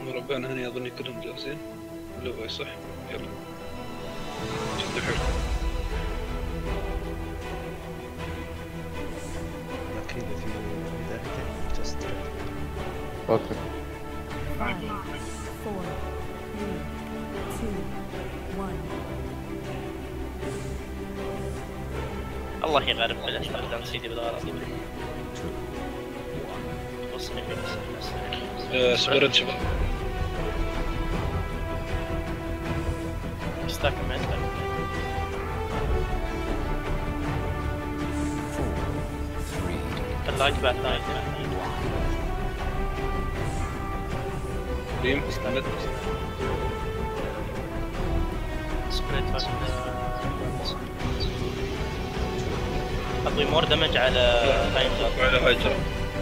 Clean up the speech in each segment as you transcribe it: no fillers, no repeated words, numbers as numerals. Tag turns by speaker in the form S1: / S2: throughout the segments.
S1: ربنا هني اظني كلهم جاهزين. لو صح يلا شد حيل.
S2: اكيد في بدايته جاست
S3: اوكي
S4: 5 4 3 2 1.
S5: الله يغرب بلاش قدام سيدي بالغلط. وصلني في
S1: سبيريت شباب.
S5: استاك ما يستاك. اللايت بعد لايت
S1: ريم مد
S5: سبريت بعد اعطي مور دمج على هاينجر.
S1: وعلى هايجر.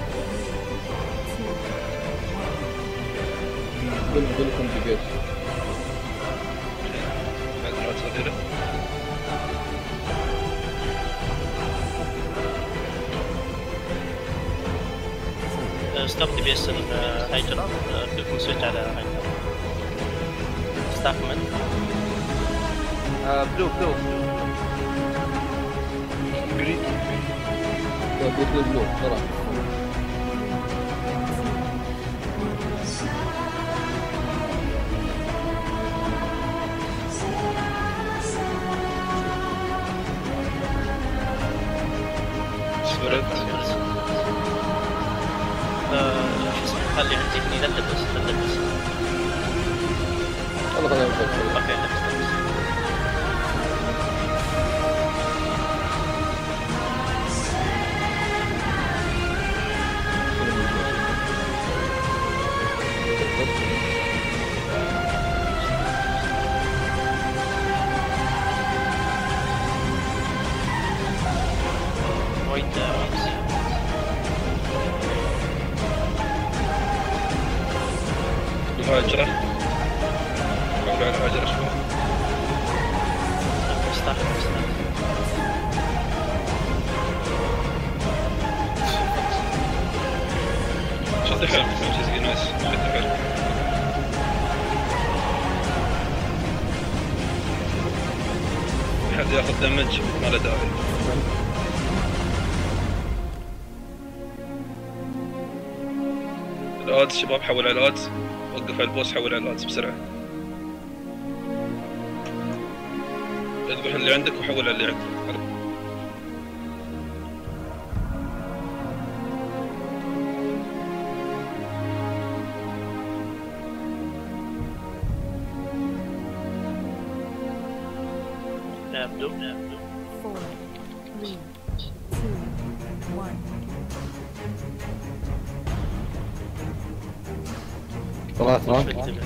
S3: كلكم بقيت
S1: بعد مرات صغيرة.
S5: ستوب دي بي اس هايجر. كلكم سويتش على هاينجر. ستاك من
S6: بلو
S1: جرين.
S3: قلت البلو بسرعة.
S1: سبيريت.
S5: شو اسمه خلي عندي هني لا تلبس
S3: يلا خلينا نبدأ.
S5: اوكي لبس وايد رمزي.
S1: الهاجرة. حول على الهاجرة شباب.
S5: ستاك
S1: شد حيل شد نايس شد حيل. حد ياخذ دمج ما له داعي. الادز شباب حول على الادز. وقف على البوس حول على الادز بسرعة. اذبح اللي عندك وحول على اللي عندك.
S5: لا بلو
S4: 4 3 2 1.
S3: ثلاثة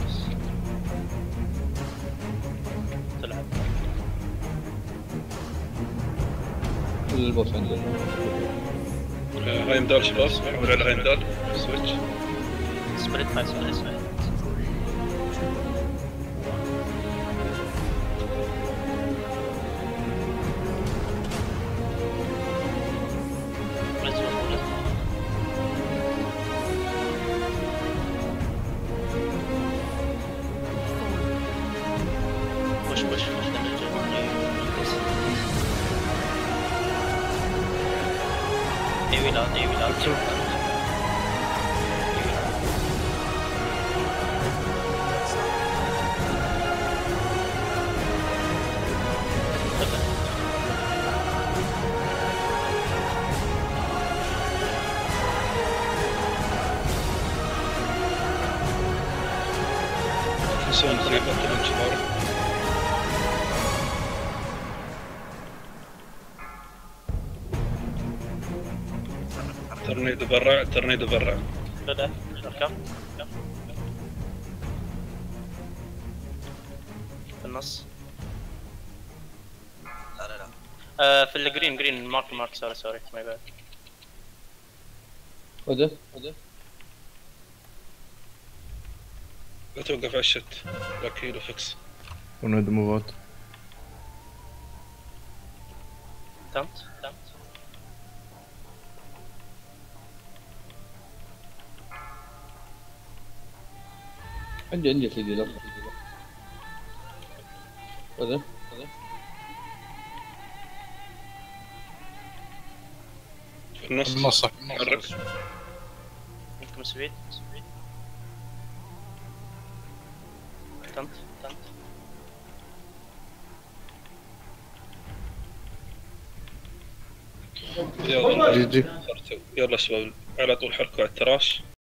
S5: تلعب
S3: البوس عندنا.
S1: هاي مدال شباب حول على هاي مدال. سويتش.
S5: سبريت فايت سبريت وش دمج ايوي لا
S1: تنسون طريقة كلهم شباب. ترنيدو برا.
S5: بدأ اركب في النص. لا في الجرين مارك سوري ماي باد.
S3: وقف
S1: لا توقف على الشت. لا كيلو فيكس.
S2: ونود موفات.
S5: تمت
S3: عندي يا سيدي لو هذا
S1: في النص.
S6: النص
S1: حرك.
S5: عندكم سويد. تنت.
S1: يلا
S2: جي جي.
S1: يلا شباب على طول حركوا على التراش.